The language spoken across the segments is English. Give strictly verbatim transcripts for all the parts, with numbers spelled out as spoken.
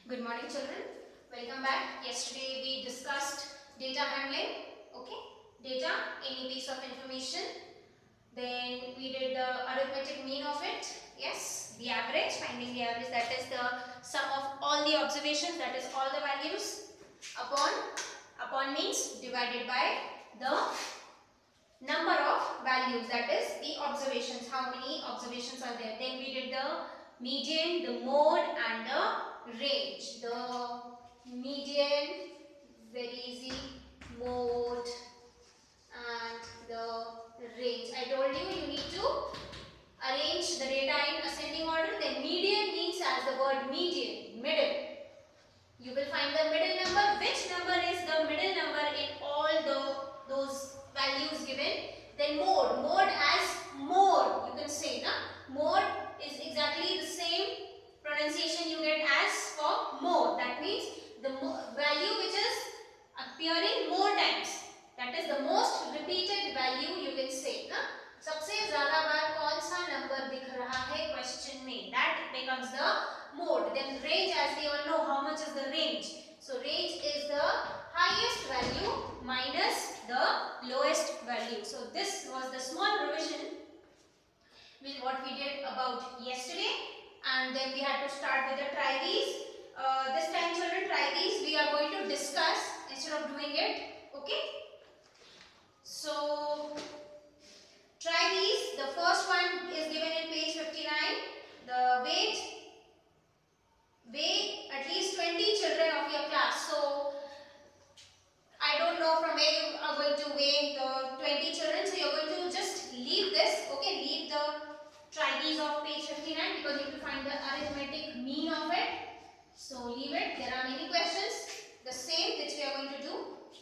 Good morning, children. Welcome back. Yesterday we discussed data handling. Okay, data, any piece of information. Then we did the arithmetic mean of it. Yes, the average, finding the average. That is the sum of all the observations. That is all the values upon upon means divided by the number of values. That is the observations. How many observations are there? Then we did the median, the mode, and the range. The median, very easy, mode, and the range. I told you you need to arrange the data in ascending order. Then median means as the word median, middle. You will find the middle number. Which number is the middle number in all the those values given? Then mode. Mode as more. You can say, na? Mode is exactly the same pronunciation you get as for more. That means the value which is appearing more times. That is the most repeated value you can say. Na? सबसे ज़्यादा बार कौन सा number दिख रहा है question में? That becomes the mode. Then range, as we all know, how much is the range? So range is the highest value minus the lowest value. So this was the small revision with what we did about yesterday, and then we had to start with the try these. Uh, this time, children, try these we are going to discuss instead of doing it. Okay. So try these. The first one is given in page fifty-nine. The weight. Weigh at least twenty children of your class. So I don't know from where you are going to weigh the twenty children. So you are going to just leave this. Okay, leave the try these of page fifty-nine because you have to find the arithmetic mean of it. So leave it. There are many questions. The same which we are going to do.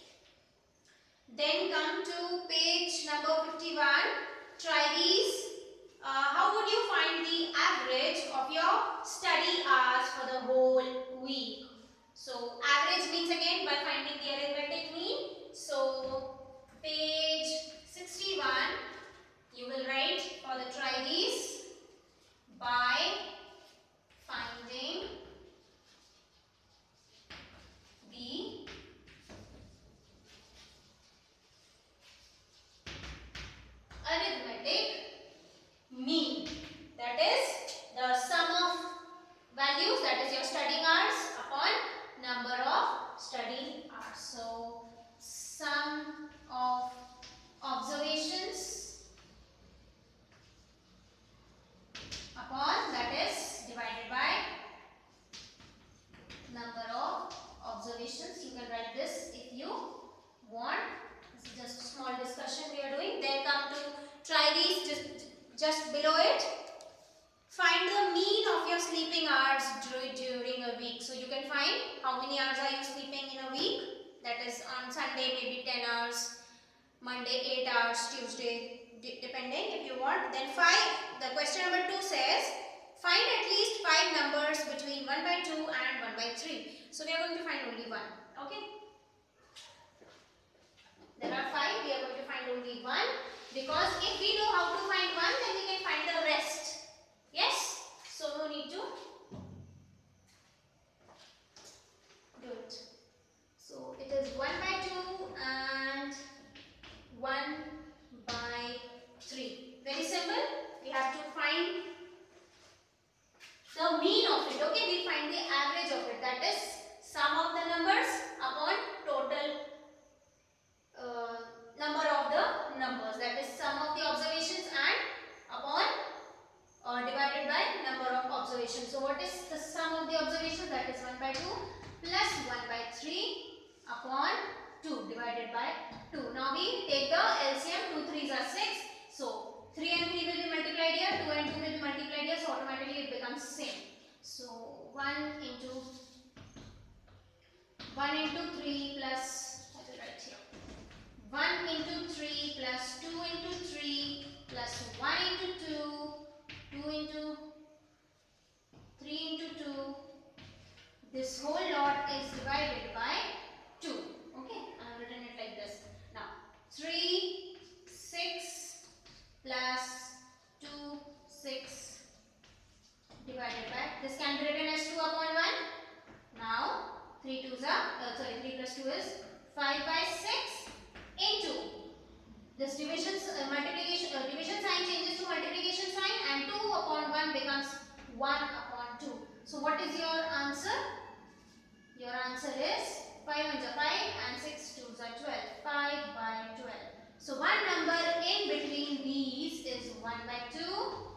Then come to page number fifty-one. Try these. Uh, how would you find the average of your study hours for the whole week? So average means again by finding the arithmetic mean. So page sixty-one, you will write for the try these by finding the arithmetic mean. That is the sum of values, that is your studying hours upon number of study hours. So sum of observations upon, that is divided by number of observations. You can write this if you want. This is just a small discussion we are doing. Then come to try these just Just below it, find the mean of your sleeping hours during a week. So you can find how many hours are you sleeping in a week. That is on Sunday maybe ten hours, Monday eight hours, Tuesday depending if you want. Then five. The question number two says, find at least five numbers between one by two and one by three. So we are going to find only one. Okay. There are five. We are going to find only one. Because if we know how to find one, then we can find the rest. Yes? So no need to do it. So it is one by two and one by three. Very simple. We have to find the mean of it. Okay, we find the average of it. That is sum of the numbers upon total uh, number of the numbers, that is sum of the observations and upon uh, divided by number of observations. So what is the sum of the observations? That is one by two plus one by three upon two divided by two. Now we take the L C M. two threes are six. So three and three will be multiplied here, two and two will be multiplied here, so automatically it becomes same. So one into one into three plus, I will write here, one into three plus two into three plus one into two, two into three into two. This whole lot is divided by two. Okay, I have written it like this. Now three, six plus two, six divided by, this can be written as two upon one. uh, sorry three plus two is five by six into this division uh, multiplication uh, division sign changes to multiplication sign and two upon one becomes one upon two. So what is your answer? Your answer is five ones are five and six twos are twelve. five by twelve. So one number in between these is one by two,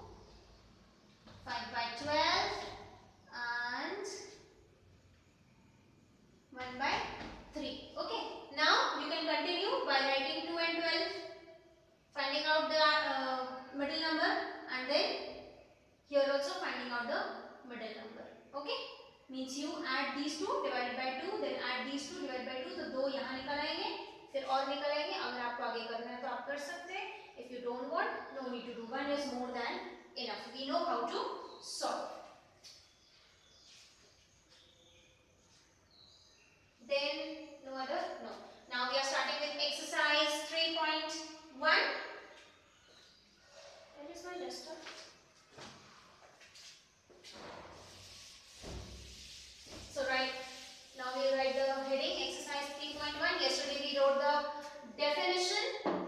five by twelve and one by three. Okay. Now you can continue by writing two and twelve, finding out the uh, middle number, and then here also finding out the middle number. Okay. Means you add these two divided by two, then add these two divided by two. तो दो यहाँ निकल आएंगे, फिर और निकल आएंगे. अगर आपको आगे करना है तो आप कर सकते हैं. If you don't want, no need to do. One is more than enough. We know how to solve. Then no other? No. Now we are starting with exercise three point one. Where is my duster? So right now we write the heading exercise three point one. Yesterday we wrote the definition.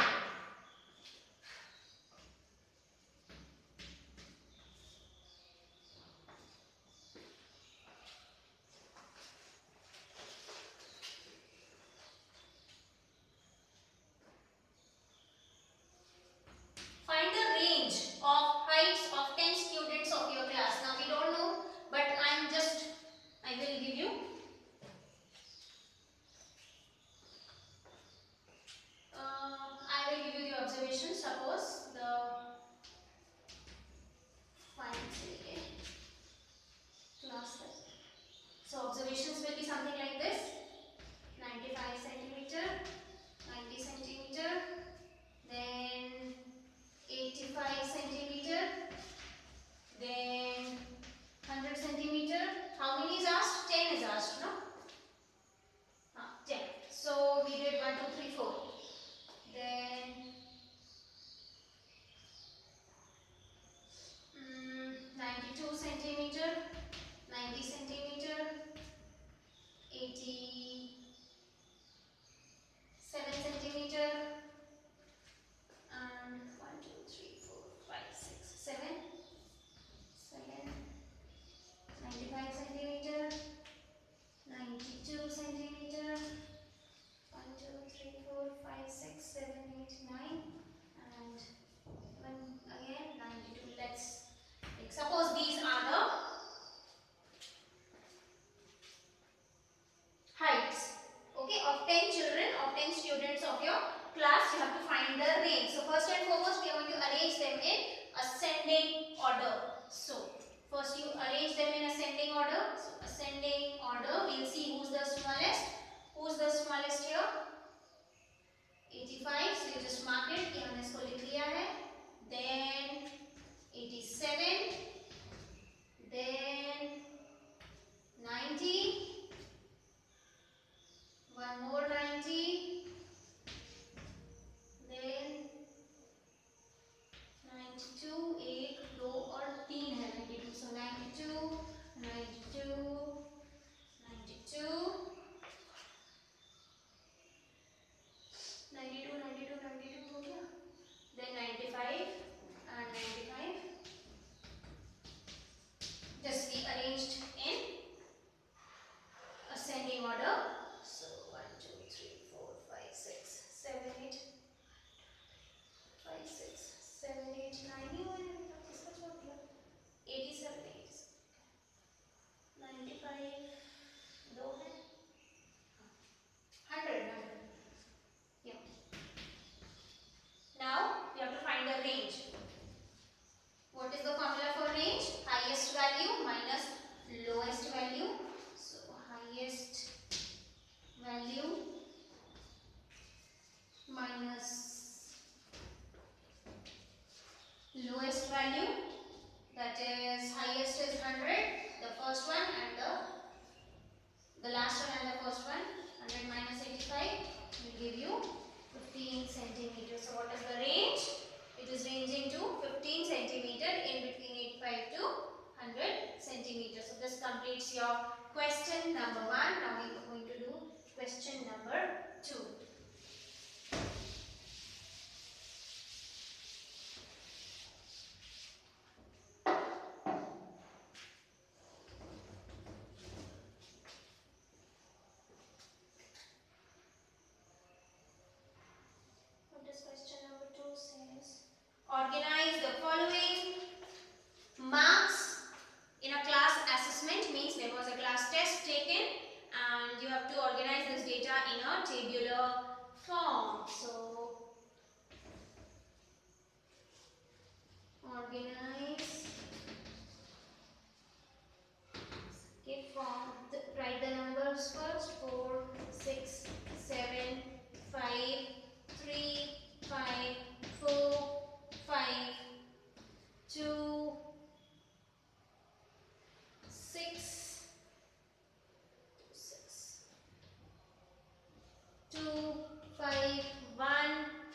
Find the range of heights of ten students of your class. Now we don't know, but I am just, I will give you. Uh, I will give you the observation. Suppose the fine class. So observations will be something like this: ninety-five centimeter, ninety centimeter, then eighty-five centimeter, then one hundred centimeter. How many is asked? ten is asked, no? Ah, ten. So we did one, two, three, four. Then mm, ninety-two centimeter, ninety centimeter, eighty-seven centimeter, and one, two, three, four, five, six, seven, seven, ninety-five centimeter, ninety-two centimeter, one, two, three, four, five, six, seven, eight, nine, and one again ninety-two. Let's like, suppose these are the heights, okay, of ten children, of ten students of your class. You have to find the range. So first and foremost we are going to arrange them in ascending order. So first you arrange them in ascending order. So ascending order, we'll see who's the smallest. Who's the smallest here? eighty-five. So you just mark it कि हमने इसको लिख लिया है. Then eighty-seven, then ninety, one more ninety, then ninety-two. एक दो और तीन है ninety-two. So ninety-two, ninety-two, ninety-two, ninety-two, ninety-two, ninety-two हो गया. Then ninety-five and ninety-five. completes your question number one. Now we are going to do question number two. Question number two says, organize the following marks in a class assessment. Means there was a class test taken and you have to organize this data in a tabular form. So organize, give form, write the numbers first. Four, six, seven, five, three, five, four, five, two, six, six, two, five, one,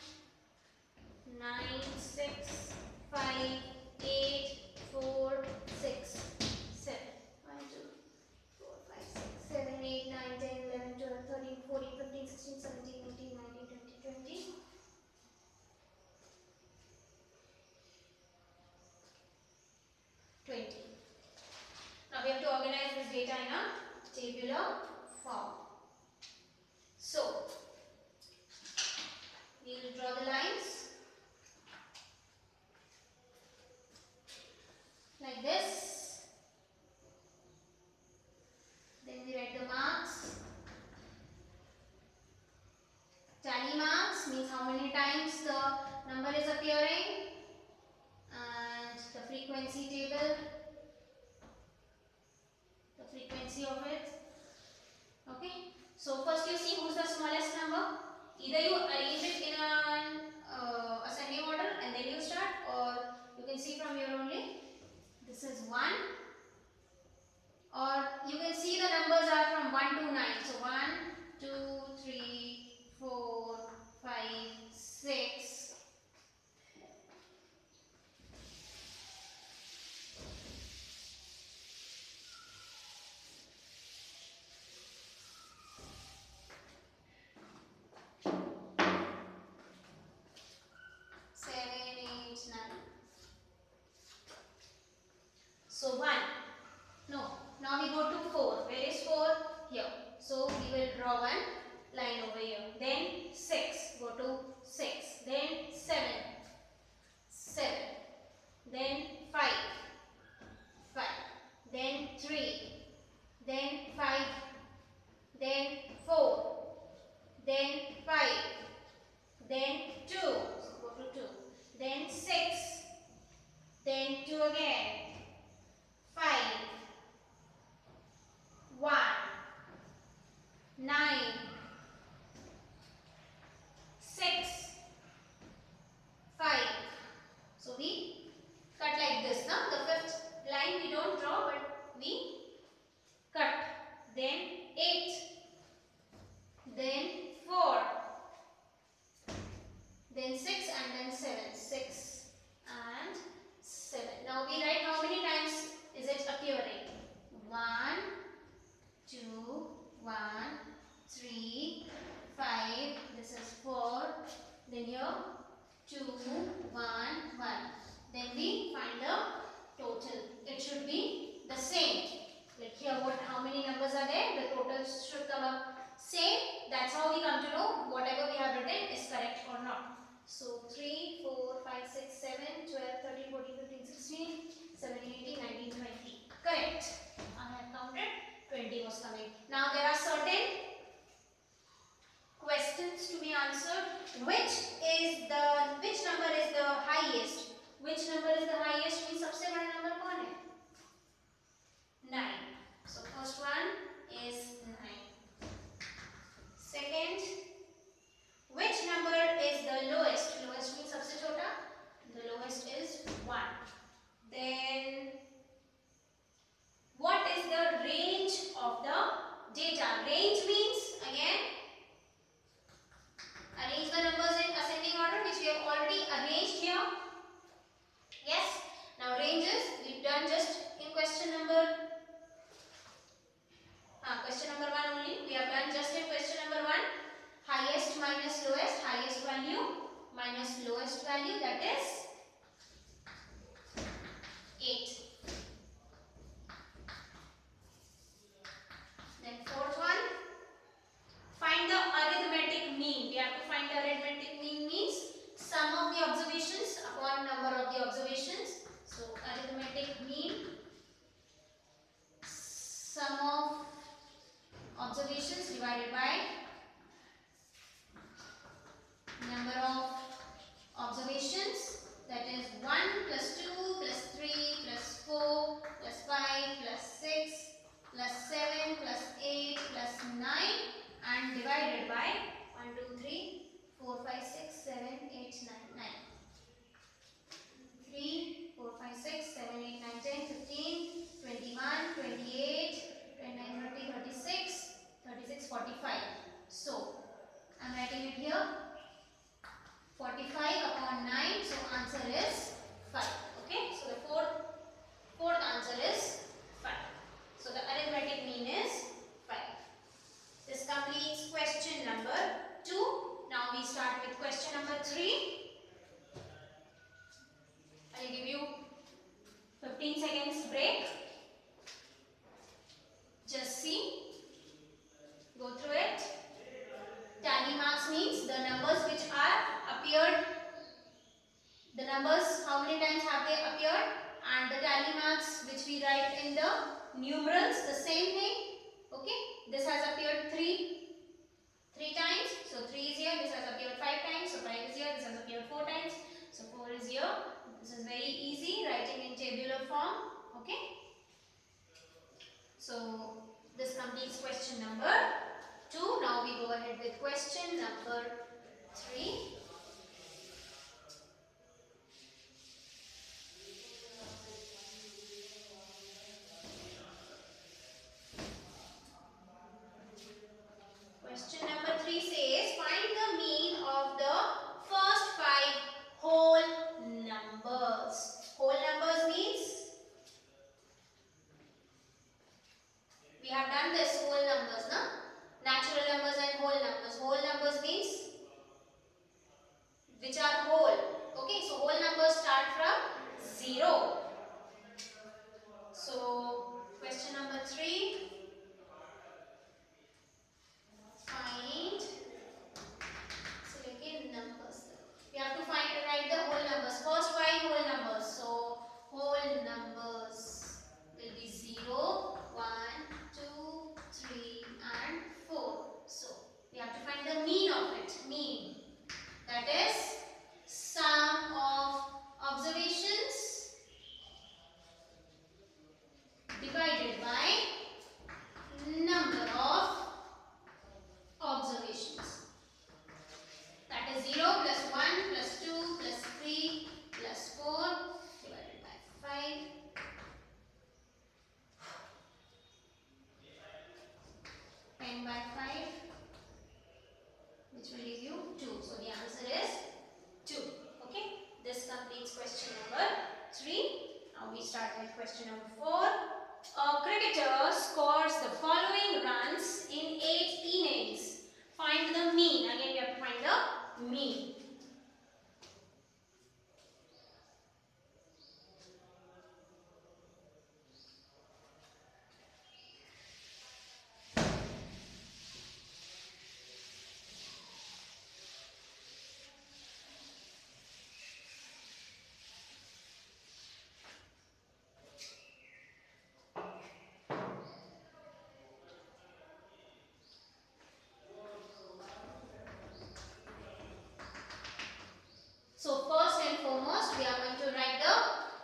nine, six, five, eight, four, six, seven. one, two, four, five, six, seven, eight, nine, ten, eleven, twelve, thirteen, fourteen, fifteen, sixteen, seventeen, eighteen, nineteen, twenty, twenty. twenty. Now we have to organize this data in a tabular form. So we will draw the lines like this. Then we write the marks. Tally marks means how many times the number is appearing, and the frequency table, the frequency of it. Okay, so first you see who's the smallest number. Either you arrange it in an uh, ascending order and then you start, or you can see from here only. This is one, or you can see the numbers are from one to nine. So one, two, three, four, five, six, seven, eight, nine. So one. No. Now we go to four. Where is four? Here. So we will draw one line over here. Then six. Go to six. Then seven. seven. Then five. five. Then three. Then five. Then four. Then five. Then two. So go to two. Then six. Then two again. five. one. nine. six. five. So we cut like this. Now the fifth line we don't draw, but we cut. Then eight. Then four. Then six and then seven. six and seven. Now we write how many times is it appearing. one, two, one, three, five, this is four, then here two, one, one. Then we find the total. It should be the same. Like here, what? How many numbers are there? The totals should come up same. That's how we come to know whatever we have written is correct or not. So three, four, five, six, seven, twelve, thirteen, fourteen, fifteen, sixteen, seventeen, eighteen, nineteen, twenty. Correct. I have counted. twenty was coming. Now there are certain questions to be answered. Which is the which number is the highest? Which number is the highest? means सबसे बड़ा number कौन है? nine. So first one is nine. Second, which number is the lowest? Lowest means सबसे छोटा. The lowest is one. Then what is the range of the data? Range means again arrange the numbers in ascending order, which we have already arranged here. Yes. Now ranges we've done just in question number observations divided by number of observations, that is one plus two plus three plus four plus five plus six plus seven plus eight plus nine, and divided by one, two, three, four, five, six, seven, eight, nine, nine. three, four, five, six, seven, eight, nine, ten, fifteen, twenty-one, twenty-eight, twenty-nine, thirty, thirty-six, thirty-six, forty-five. So, I am writing it here. forty-five upon nine, so answer is five. Okay, so the fourth, fourth answer is five. So the arithmetic mean is five. This completes question number two. Now we start with question number three. I will give you fifteen seconds break. Just see, go through it. Tally marks means the numbers which are appeared, the numbers how many times have they appeared, and the tally marks which we write in the numerals, the same thing. Okay, this has appeared three three times, so three is here. This has appeared five times, so five is here. This has appeared four times, so four is here. This is very easy, writing in tabular form. Okay, so this completes question number two. Now we go ahead with question number three. Question number three says, find the mean of the first five whole numbers. Whole numbers means we have done this whole numbers, na? Natural numbers and whole numbers. Whole numbers means which are whole. Okay, so whole numbers start from zero. So question number three. Find, select numbers. We have to find and write the whole numbers. First five whole numbers. So whole numbers will be zero, one, two, three, and four. So we have to find the mean of it. Mean. That is sum of observations divided by number of observations. That is zero plus one plus two plus three plus four divided by five. ten by five, which will give you two. So the answer is two. Okay. This completes question number three. Now we start with question number four. A cricketer scores the following runs in eight innings. Find the mean. Again, we have to find the mean. So first and foremost, we are going to write the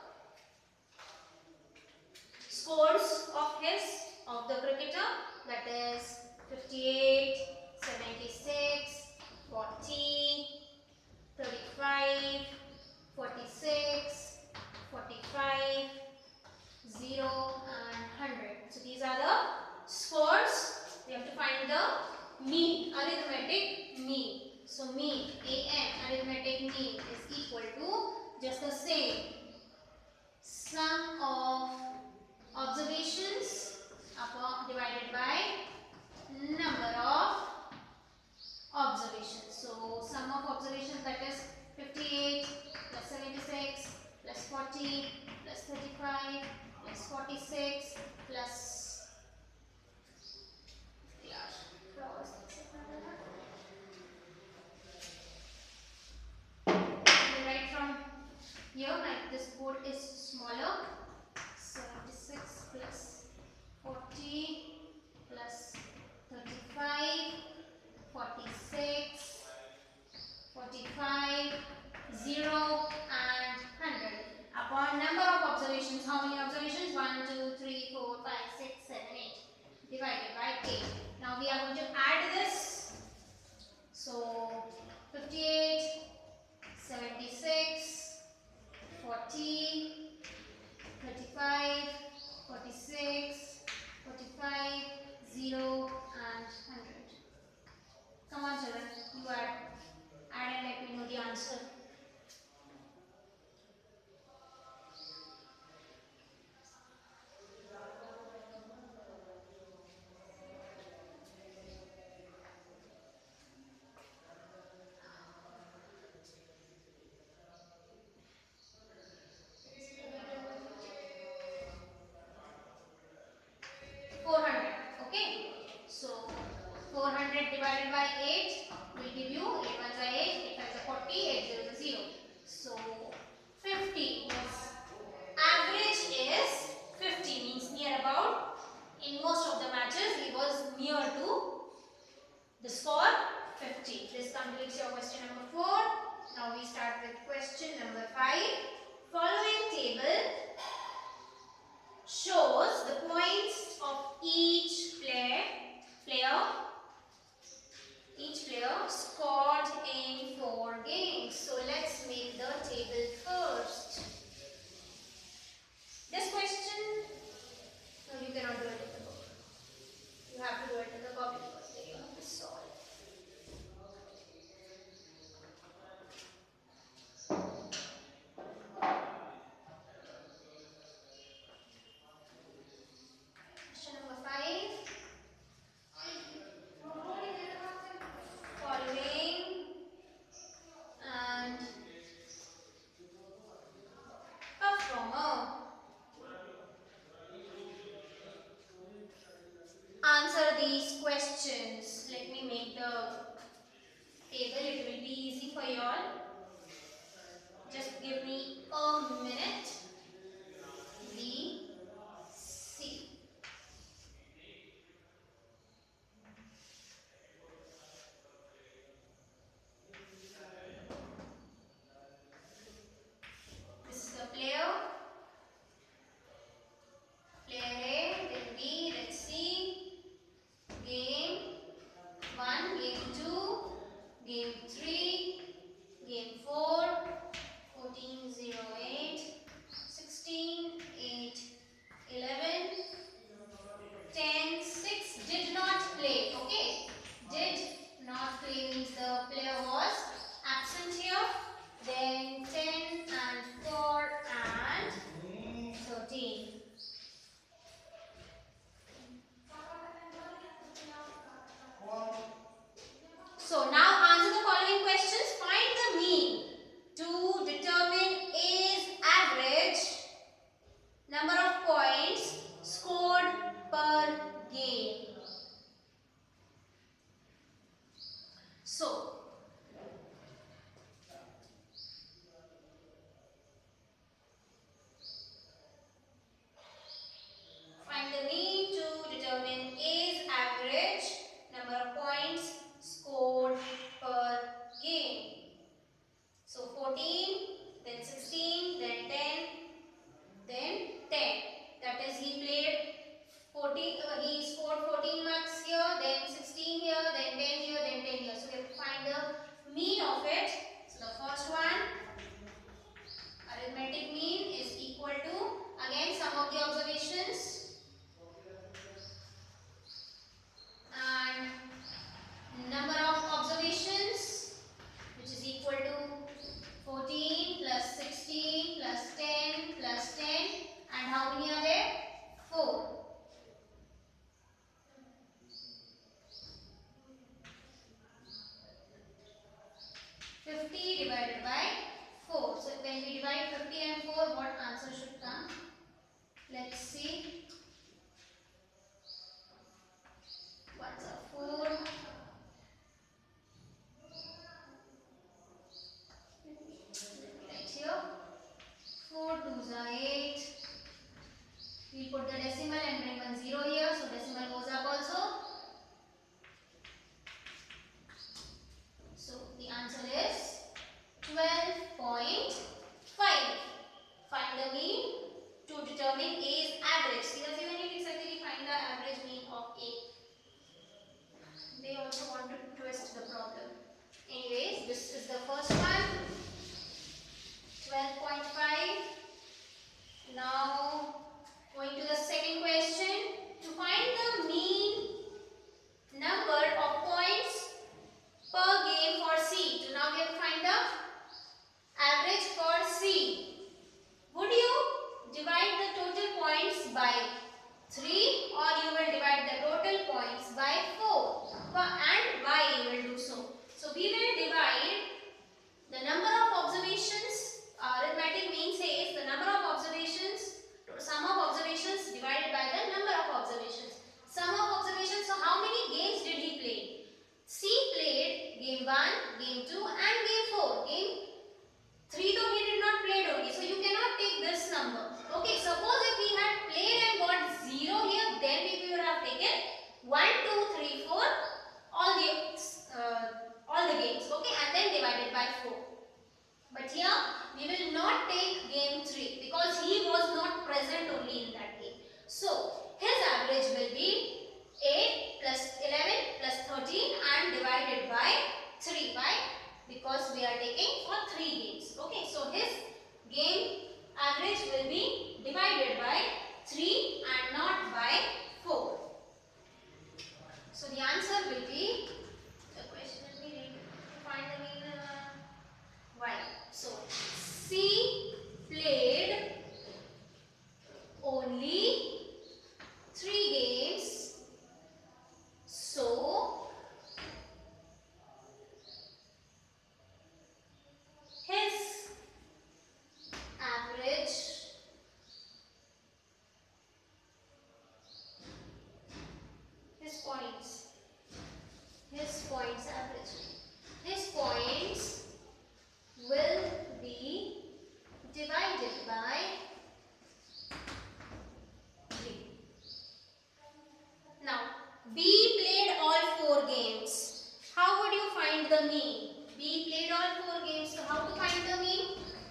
scores of his, of the cricketer, that is fifty-eight, seventy-six, forty, thirty-five, forty-six, forty-five, zero, and one hundred. So these are the scores. We have to find the mean, arithmetic mean. So mean, A M, arithmetic mean, is equal to just the same sum of observations upon divided by number of observations. So sum of observations, that is fifty-eight plus seventy-six plus forty plus thirty-five plus forty-six plus Okay. So four hundred divided by eight will give you eight ones are eight, eight fives are forty, eight zeros are zero. So fifty means average is fifty, means near about. In most of the matches he was near to the score fifty. This completes your question number four. Now we start with question number five. Following table shows the points of each player player each player scored in four games. So let's make the table first. This question, no, you cannot do it in the book. You have to do it in the copy because then you have to solve. Question number five. Following and performer. Answer these questions. Let me make the table. It will be easy for you all. Just give me a minute. B, C. This is the player. Player A, then B, then C. Game one, game two, game three, game four, fourteen, zero, eight, sixteen, eight, eleven, ten, six did not play. Okay, did not play means the player was absent here. Then ten and four and thirteen. So now answer the following questions. Find the mean to determine A's average number of points scored per game. So find the mean to determine A's average number of points scored per game. So fourteen, then sixteen, then ten, then ten. That is, he played fourteen, uh, he scored fourteen marks here, then sixteen here, then ten here, then ten here. So we have to find the mean of it. So the first one, arithmetic mean is equal to, again some of the observations. And number of observations, which is equal to fourteen plus sixteen plus ten plus ten, and how many are there? four. one, two, three, four, all the uh, all the games, okay, and then divided by four. But here we will not take game three because he was not present only in that game. So his average will be eight plus eleven plus thirteen and divided by three. Why? Because we are taking for three games. Okay, so his game average will be divided by three and not by four. So the answer will be, the question will be find the mean uh, why. So C played only three games, so his average his points his points average his points will be divided by three. Now B played all four games. How would you find the mean? B played all four games, so how to find the mean?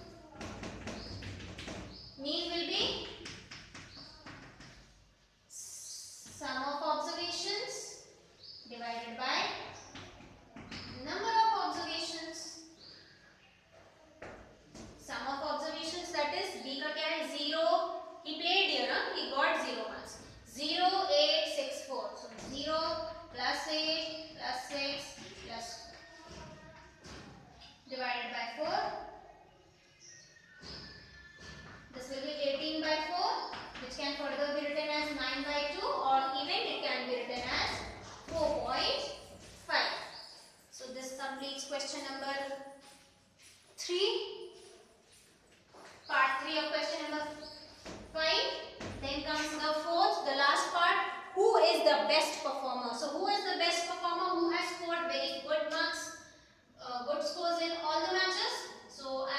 Mean will be sum of observations divided by number of observations. Sum of observations, that is B का क्या है? Zero. He played here, huh? He got zero marks. Zero, eight, six, four. So zero plus eight plus six plus divided by four. This will be eighteen by four, which can further be written as nine by two, or even it can be written as four point five. So this completes question number three. Part three of question number five. Then comes the fourth, the last part. Who is the best performer? So who is the best performer? Who has scored very good marks, uh, good scores in all the matches? So